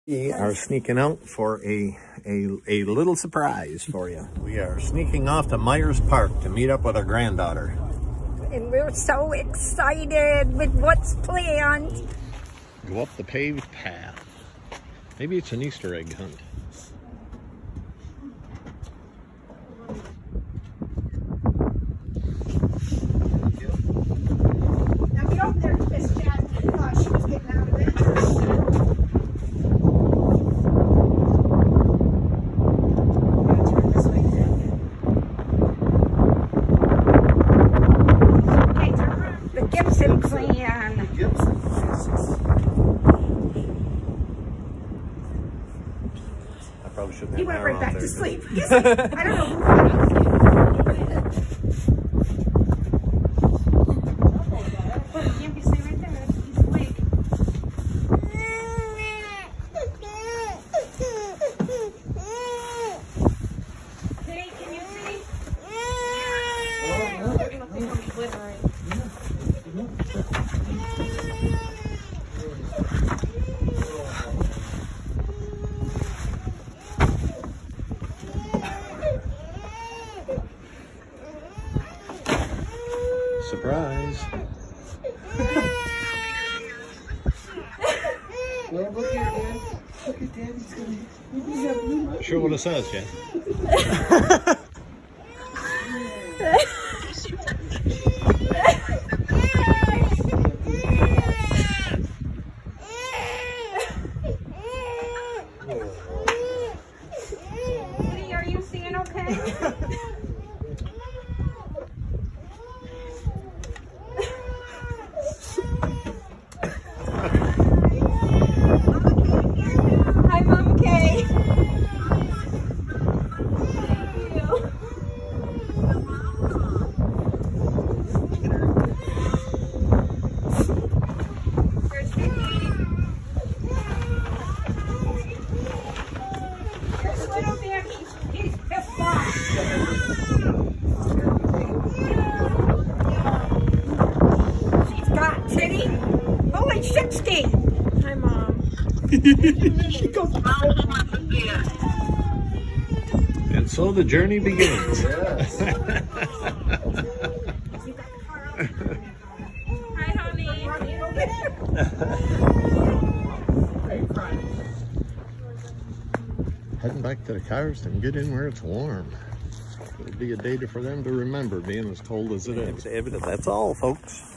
We are sneaking out for a little surprise for you. We are sneaking off to Myers Park to meet up with our granddaughter. And we're so excited with what's planned. Go up the paved path. Maybe it's an Easter egg hunt. Now get over there to Miss Jasmine. I thought she was getting out of it. The Gibson plan. I probably shouldn't have. He went right back to sleep. I don't know who. Can't be sitting right there. He's awake. Kitty, can you see? Surprise. Well, look at Dad. Look at Daddy's gonna. Sure what it says, yeah. Kitty, are you seeing okay? Hi, Mom Kay. Here's Vicky. Here's little Vicky. He's pissed off. She's got Titty. Holy 60. Hi, Mom. She goes, And so the journey begins. hi, honey. Heading back to the cars and get in where it's warm. It'll be a day for them to remember, being as cold as it is. That's all, folks.